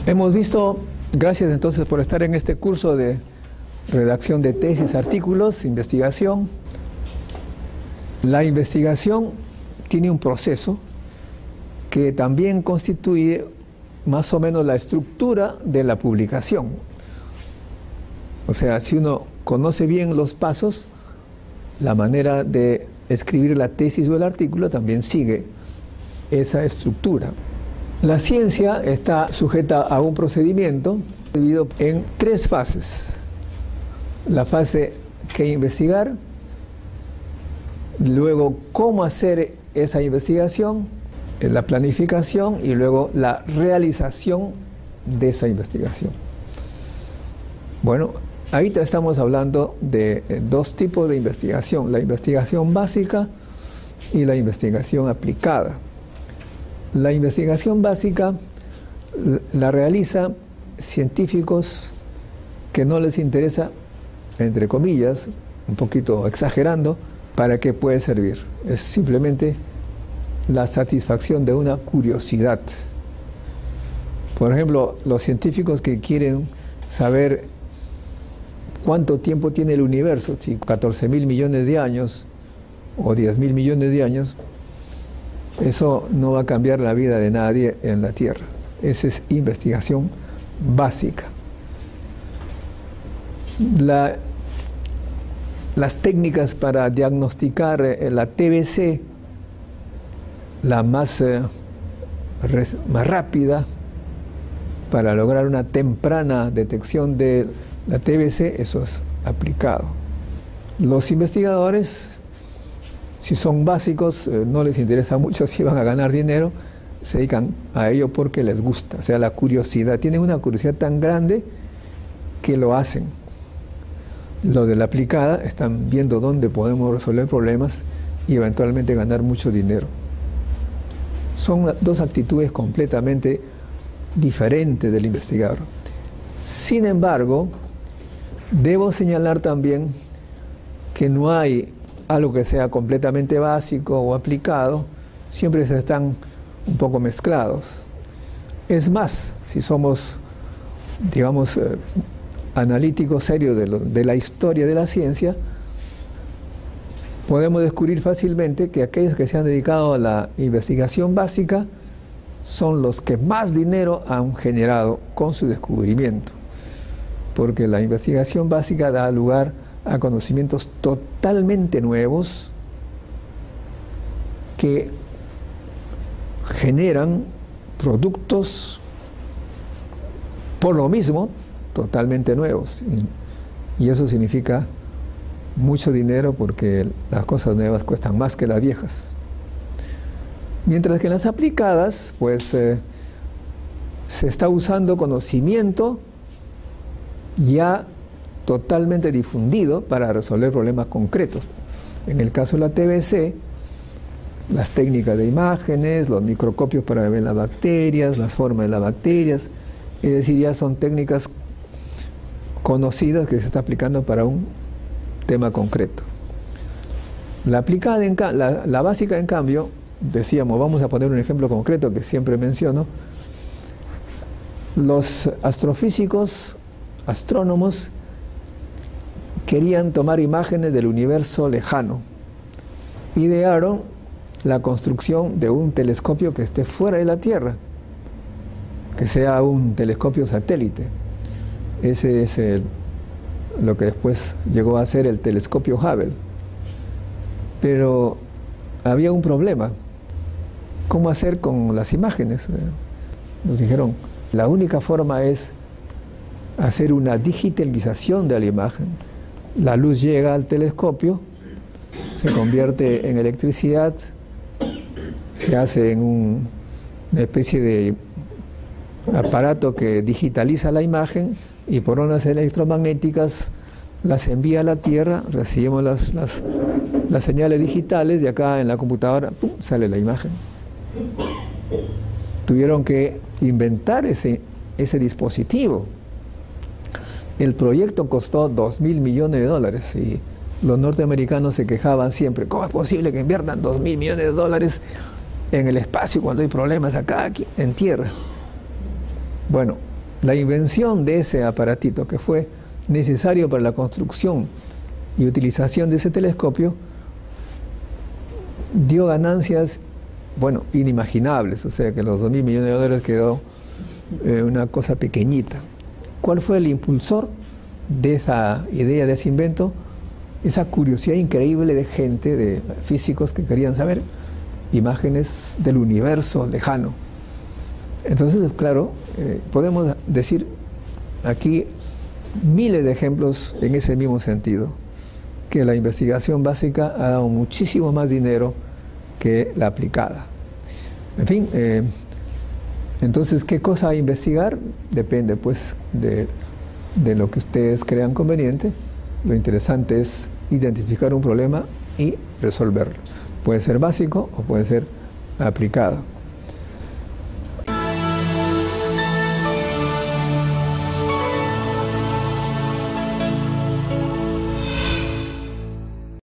Hemos visto, gracias entonces por estar en este curso de redacción de tesis, artículos, investigación. La investigación tiene un proceso que también constituye más o menos la estructura de la publicación. O sea, si uno conoce bien los pasos, la manera de escribir la tesis o el artículo también sigue esa estructura. La ciencia está sujeta a un procedimiento dividido en 3 fases. La fase que investigar, luego cómo hacer esa investigación, la planificación y luego la realización de esa investigación. Bueno, ahí estamos hablando de 2 tipos de investigación, la investigación básica y la investigación aplicada. La investigación básica la realiza científicos que no les interesa, entre comillas, un poquito exagerando, ¿para qué puede servir? Es simplemente la satisfacción de una curiosidad. Por ejemplo, los científicos que quieren saber cuánto tiempo tiene el universo, si 14.000 millones de años o 10.000 millones de años, eso no va a cambiar la vida de nadie en la Tierra. Esa es investigación básica. Las técnicas para diagnosticar la TBC, la más rápida, para lograr una temprana detección de la TBC, eso es aplicado. Los investigadores, si son básicos, no les interesa mucho si van a ganar dinero, se dedican a ello porque les gusta, o sea, la curiosidad. Tienen una curiosidad tan grande que lo hacen. Los de la aplicada están viendo dónde podemos resolver problemas y eventualmente ganar mucho dinero. Son 2 actitudes completamente diferentes del investigador. Sin embargo, debo señalar también que no hay algo que sea completamente básico o aplicado, siempre se están un poco mezclados. Es más, si somos, digamos, analíticos serios de la historia de la ciencia, podemos descubrir fácilmente que aquellos que se han dedicado a la investigación básica son los que más dinero han generado con su descubrimiento, porque la investigación básica da lugar a conocimientos totalmente nuevos que generan productos por lo mismo totalmente nuevos, y eso significa mucho dinero porque las cosas nuevas cuestan más que las viejas. Mientras que en las aplicadas, pues se está usando conocimiento ya totalmente difundido para resolver problemas concretos. En el caso de la TBC, las técnicas de imágenes, los microscopios para ver las bacterias, las formas de las bacterias, es decir, ya son técnicas conocidas que se está aplicando para un tema concreto. La aplicada, la básica, en cambio, decíamos, vamos a poner un ejemplo concreto que siempre menciono. Los astrofísicos, astrónomos, querían tomar imágenes del universo lejano. Idearon la construcción de un telescopio que esté fuera de la Tierra, que sea un telescopio satélite. Ese es lo que después llegó a ser el telescopio Hubble. Pero había un problema. ¿Cómo hacer con las imágenes? Nos dijeron, la única forma es hacer una digitalización de la imagen. La luz llega al telescopio, se convierte en electricidad, se hace en una especie de aparato que digitaliza la imagen y por ondas electromagnéticas las envía a la Tierra, recibimos las señales digitales y acá en la computadora ¡pum!, sale la imagen. Tuvieron que inventar ese dispositivo. El proyecto costó $2.000 millones y los norteamericanos se quejaban siempre, ¿cómo es posible que inviertan $2.000 millones en el espacio cuando hay problemas acá, aquí, en tierra? Bueno, la invención de ese aparatito que fue necesario para la construcción y utilización de ese telescopio dio ganancias, bueno, inimaginables. O sea que los 2.000 millones de dólares quedó una cosa pequeñita. ¿Cuál fue el impulsor de esa idea, de ese invento? Esa curiosidad increíble de gente, de físicos que querían saber imágenes del universo lejano. Entonces, claro, podemos decir aquí miles de ejemplos en ese mismo sentido, que la investigación básica ha dado muchísimo más dinero que la aplicada. En fin, entonces, ¿qué cosa investigar? Depende, pues, de lo que ustedes crean conveniente. Lo interesante es identificar un problema y resolverlo. Puede ser básico o puede ser aplicado.